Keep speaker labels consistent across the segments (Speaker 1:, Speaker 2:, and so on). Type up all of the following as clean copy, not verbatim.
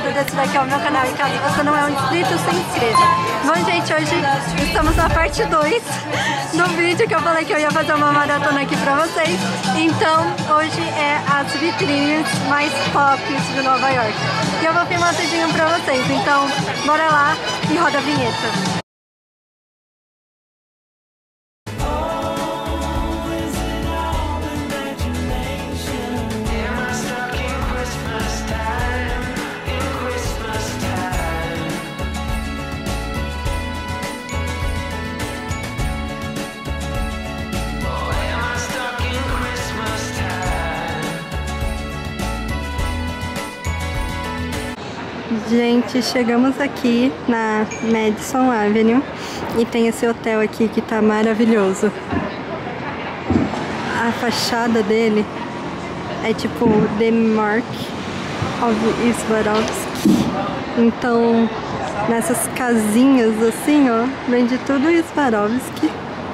Speaker 1: dúvida, esse daqui é o meu canal e caso você não é um inscrito, se inscreva. Bom, gente, hoje estamos na parte 2 do vídeo que eu falei que eu ia fazer uma maratona aqui pra vocês. Então, hoje é as vitrines mais pop de Nova York. E eu vou filmar tudinho pra vocês, então bora lá e roda a vinheta. Gente, chegamos aqui na Madison Avenue e tem esse hotel aqui que tá maravilhoso. A fachada dele é tipo The Mark of Swarovski. Então, nessas casinhas assim, ó, vende tudo Swarovski.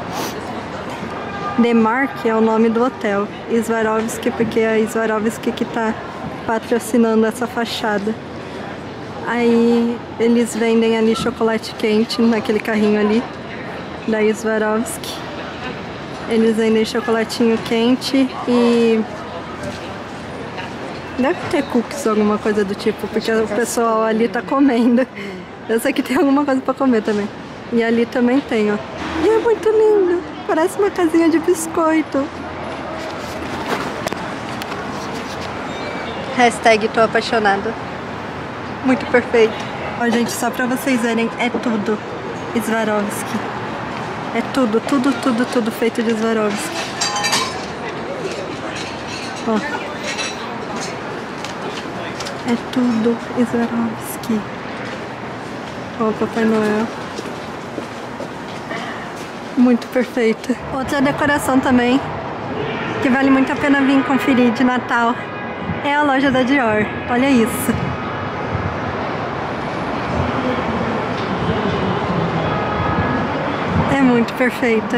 Speaker 1: The Mark é o nome do hotel, Swarovski porque é a Swarovski que tá patrocinando essa fachada. Aí eles vendem ali chocolate quente naquele carrinho ali da Swarovski. Eles vendem chocolatinho quente e deve ter cookies ou alguma coisa do tipo, porque o pessoal ali tá comendo. Eu sei que tem alguma coisa pra comer também. E ali também tem, ó. E é muito lindo, parece uma casinha de biscoito. Hashtag tô apaixonada. Muito perfeito. Ó, gente, só pra vocês verem, é tudo Swarovski. É tudo, tudo, tudo, tudo feito de Swarovski. Ó. É tudo Swarovski. Ó, o Papai Noel. Muito perfeito. Outra decoração também, que vale muito a pena vir conferir de Natal, é a loja da Dior. Olha isso. É muito perfeita.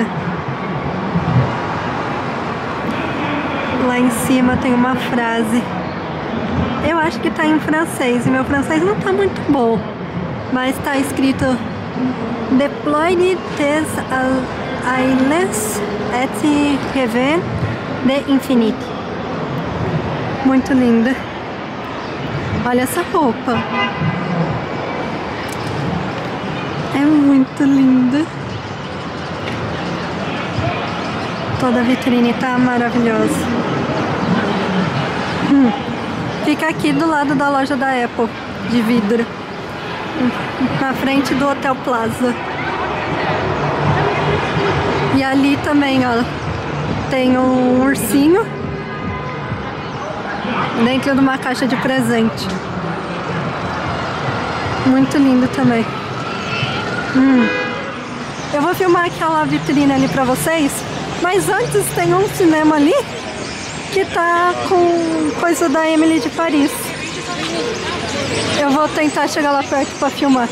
Speaker 1: Lá em cima tem uma frase. Eu acho que tá em francês. E meu francês não tá muito bom. Mas tá escrito: Deploie tes ailes et rêve de infinite. Muito linda. Olha essa roupa. É muito linda. Toda a vitrine tá maravilhosa. Fica aqui do lado da loja da Apple, de vidro. Na frente do Hotel Plaza. E ali também, ó, tem um ursinho dentro de uma caixa de presente. Muito lindo também. Eu vou filmar aquela vitrine ali pra vocês. Mas antes tem um cinema ali que tá com coisa da Emily de Paris. Eu vou tentar chegar lá perto pra filmar.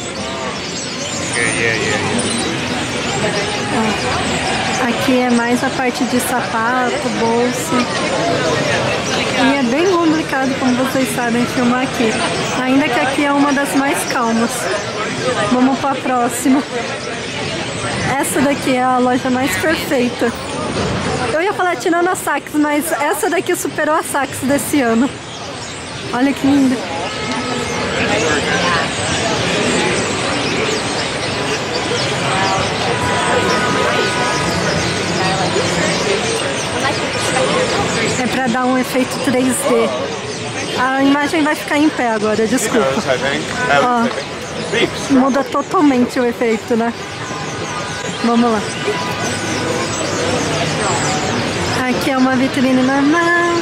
Speaker 1: Aqui é mais a parte de sapato, bolsa. E é bem complicado, como vocês sabem, filmar aqui. Ainda que aqui é uma das mais calmas. Vamos pra próxima. Essa daqui é a loja mais perfeita. Eu ia falar tirando a Saks, mas essa daqui superou a Saks desse ano. Olha que linda. É pra dar um efeito 3D. A imagem vai ficar em pé agora, desculpa. Ó, muda totalmente o efeito, né? Vamos lá. Aqui é uma vitrine normal.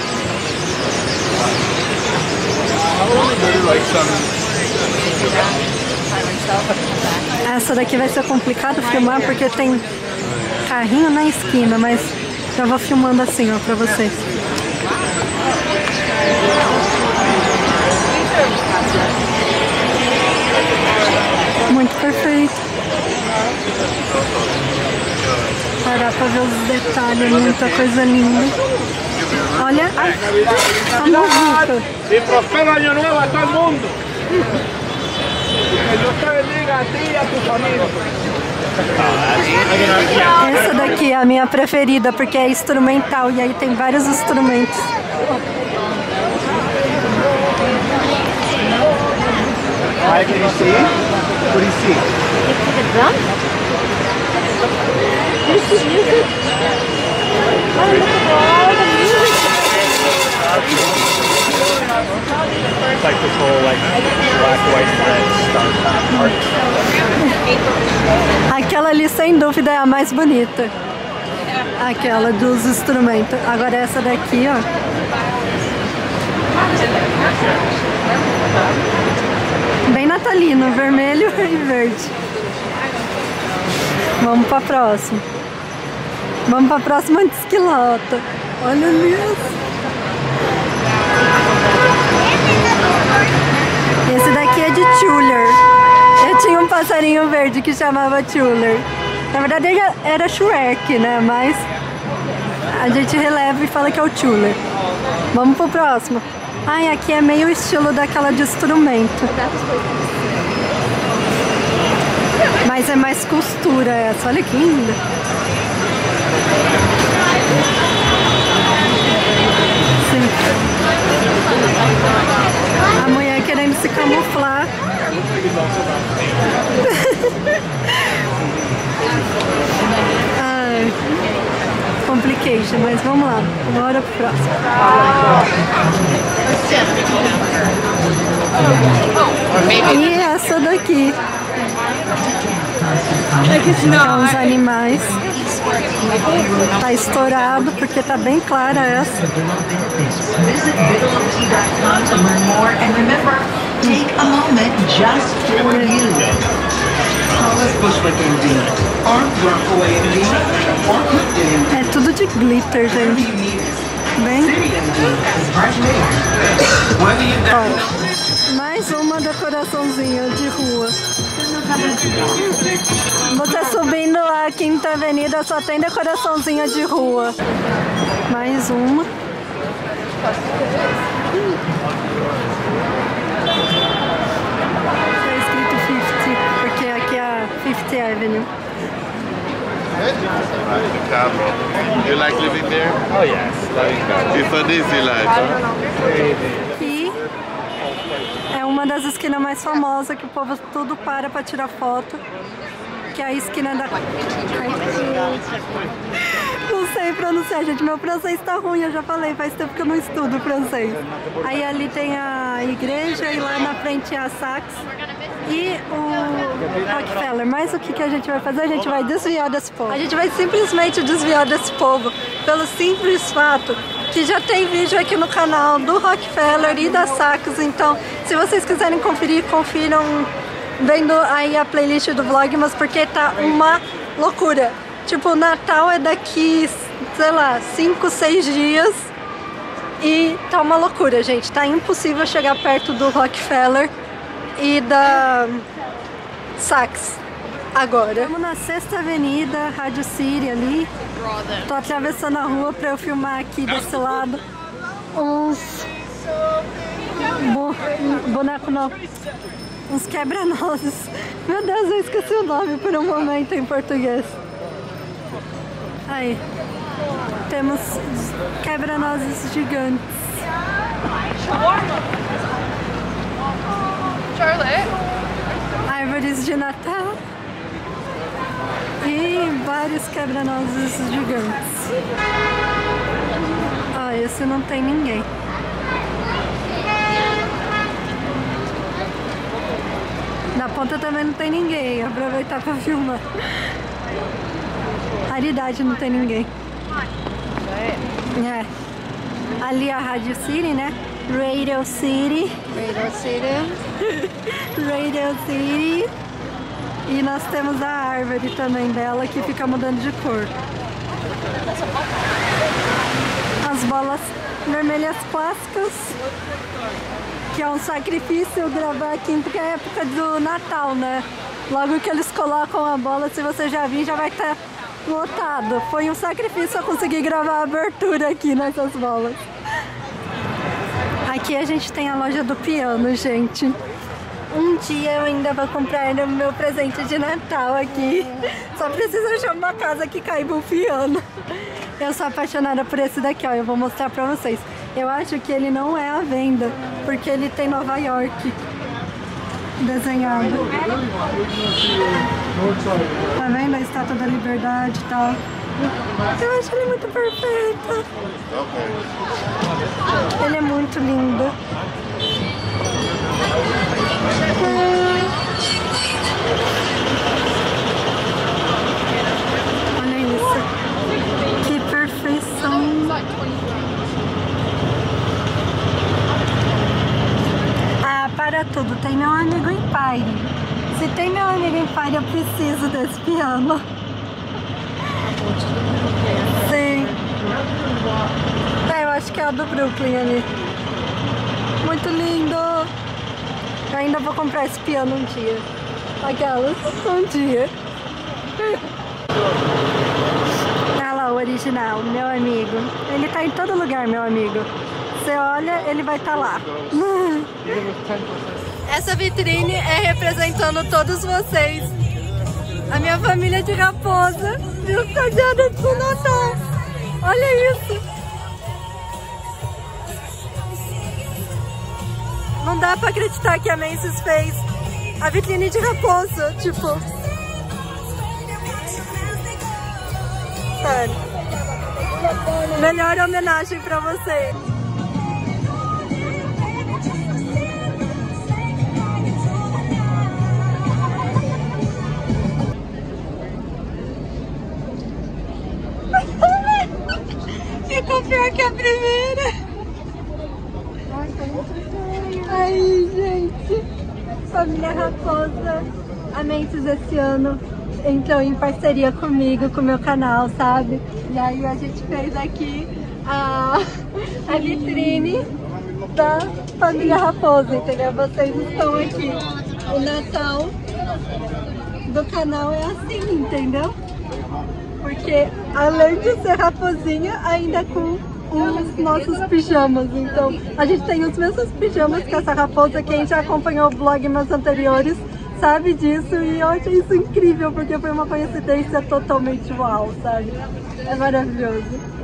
Speaker 1: Essa daqui vai ser complicado filmar porque tem carrinho na esquina, mas já vou filmando assim, ó, pra vocês. Muito perfeito. Parar pra ver os detalhes, muita coisa linda. Olha a música.
Speaker 2: E prospero año nuevo a todo el mundo.
Speaker 1: Essa daqui é a minha preferida porque é instrumental e aí tem vários instrumentos.
Speaker 2: Why can you see? What do you see?
Speaker 3: You see the drum? You see music? Oh, look at all the music.
Speaker 2: It's like this whole like black, white, red stuff.
Speaker 1: Aquela ali sem dúvida é a mais bonita. Aquela dos instrumentos. Agora essa daqui, ó. Bem natalino, vermelho e verde. Vamos pra próxima. Vamos pra próxima antes que lota. Olha ali. Esse daqui é de Tuller. Eu tinha um passarinho verde que chamava Tuller. Na verdade ele era Shrek, né? Mas a gente releva e fala que é o Tuller. Vamos pro próximo. Ai, aqui é meio estilo daquela de instrumento. Mas é mais costura essa. Olha que linda. Sim. A mulher querendo se camuflar. Ai, complication, mas vamos lá. Bora pro próximo. E essa daqui. São os animais. Tá estourado porque tá bem clara essa. É tudo de glitter, gente. Bem. Ó, mais uma decoraçãozinha de rua. Você subindo a Quinta Avenida só tem decoraçãozinha de rua. Mais uma. Tá escrito 50, porque aqui é a 50th Avenue.
Speaker 4: Cabo. You like living there?
Speaker 2: Oh yes, loving Cabo.
Speaker 4: It's a Disney life, huh?
Speaker 1: E é uma das esquinas mais famosas que o povo tudo para tirar foto. Que é a esquina da... Não sei pronunciar, gente. Meu francês tá ruim, eu já falei. Faz tempo que eu não estudo francês. Aí ali tem a igreja e lá na frente é a Saks e o Rockefeller. Mas o que a gente vai fazer? A gente vai desviar desse povo. A gente vai simplesmente desviar desse povo pelo simples fato que já tem vídeo aqui no canal do Rockefeller e da Saks. Então, se vocês quiserem conferir, confiram vendo aí a playlist do Vlogmas, porque tá uma loucura. Tipo, o Natal é daqui, sei lá, 5, 6 dias e tá uma loucura, gente. Tá impossível chegar perto do Rockefeller e da Saks agora. Estamos na 6ª Avenida, Rádio City ali. Tô atravessando a rua pra eu filmar aqui desse lado uns... boneco não. Uns quebra-nozes. Meu Deus, eu esqueci o nome por um momento em português. Aí. Temos quebra-nozes gigantes.
Speaker 3: Charlotte.
Speaker 1: Árvores de Natal. E vários quebra-nozes gigantes. Ah, esse não tem ninguém. Na ponta também não tem ninguém, aproveitar pra filmar. Raridade, não tem ninguém. É. Ali a Rádio City, né? Radio City.
Speaker 3: Radio City.
Speaker 1: Radio City. E nós temos a árvore também dela que fica mudando de cor. As bolas vermelhas clássicas. Que é um sacrifício gravar aqui, porque é época do Natal, né? Logo que eles colocam a bola, se você já vir, já vai estar lotado. Foi um sacrifício eu conseguir gravar a abertura aqui nessas bolas. Aqui a gente tem a loja do piano, gente. Um dia eu ainda vou comprar o meu presente de Natal aqui. Só preciso achar uma casa que caiba um piano. Eu sou apaixonada por esse daqui, ó. Eu vou mostrar pra vocês. Eu acho que ele não é à venda, porque ele tem Nova York desenhado. Tá vendo a Estátua da Liberdade e tal? Eu acho ele muito perfeito. Ele é muito lindo. Olha isso. Que perfeição. Ah, para tudo. Tem meu amigo Empire. Se tem meu amigo Empire, eu preciso desse piano. Sim. É, eu acho que é a do Brooklyn ali. Muito lindo. Eu ainda vou comprar esse piano um dia. Aquelas, um dia. Olha lá o original, meu amigo. Ele tá em todo lugar, meu amigo. Você olha, ele vai estar lá. Essa vitrine é representando todos vocês. A minha família de raposa, disfarçada do Natal. Olha isso. Não dá pra acreditar que a Macy's fez a vitrine de raposa, tipo. Sério. Melhor homenagem pra vocês. Ficou pior que a primeira. Ai, gente. Família Raposa. A Macy's esse ano entrou em parceria comigo, com o meu canal, sabe? E aí a gente fez aqui a vitrine da Família Raposa, entendeu? Vocês estão aqui. O Natal do canal é assim, entendeu? Porque além de ser raposinha, ainda é com os nossos pijamas. Então a gente tem os mesmos pijamas que essa raposa. Quem já acompanhou o vlog meus anteriores sabe disso. E eu achei isso incrível, porque foi uma coincidência totalmente uau, sabe? É maravilhoso.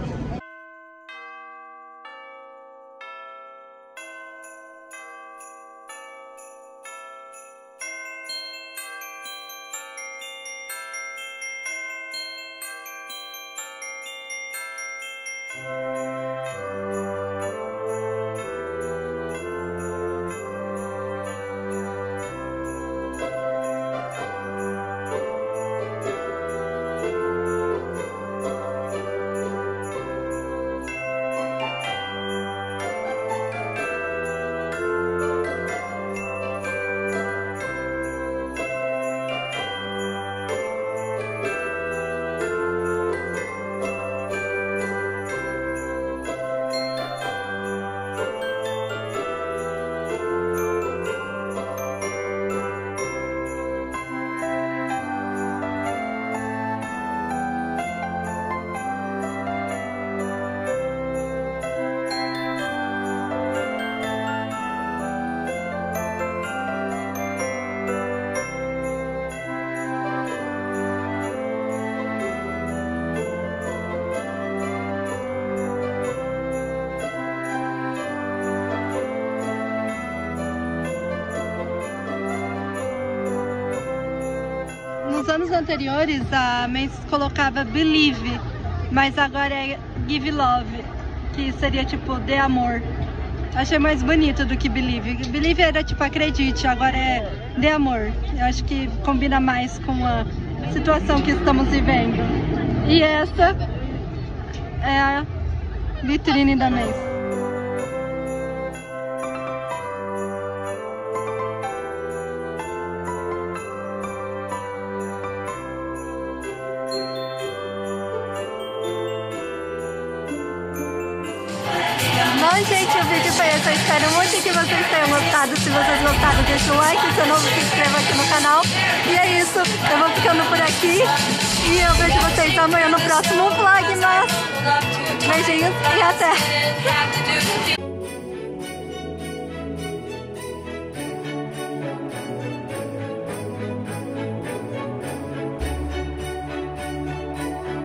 Speaker 1: Nos anos anteriores a Macy's colocava Believe, mas agora é Give Love, que seria tipo dê amor. Achei mais bonito do que Believe. Believe era tipo acredite, agora é dê amor. Eu acho que combina mais com a situação que estamos vivendo. E essa é a vitrine da Macy's. Bom, gente, o vídeo foi esse. Eu espero muito que vocês tenham gostado. Se vocês gostaram, deixa o like. Se é novo, se inscreva aqui no canal. E é isso. Eu vou ficando por aqui. E eu vejo vocês amanhã no próximo vlog. Mas beijinhos e até!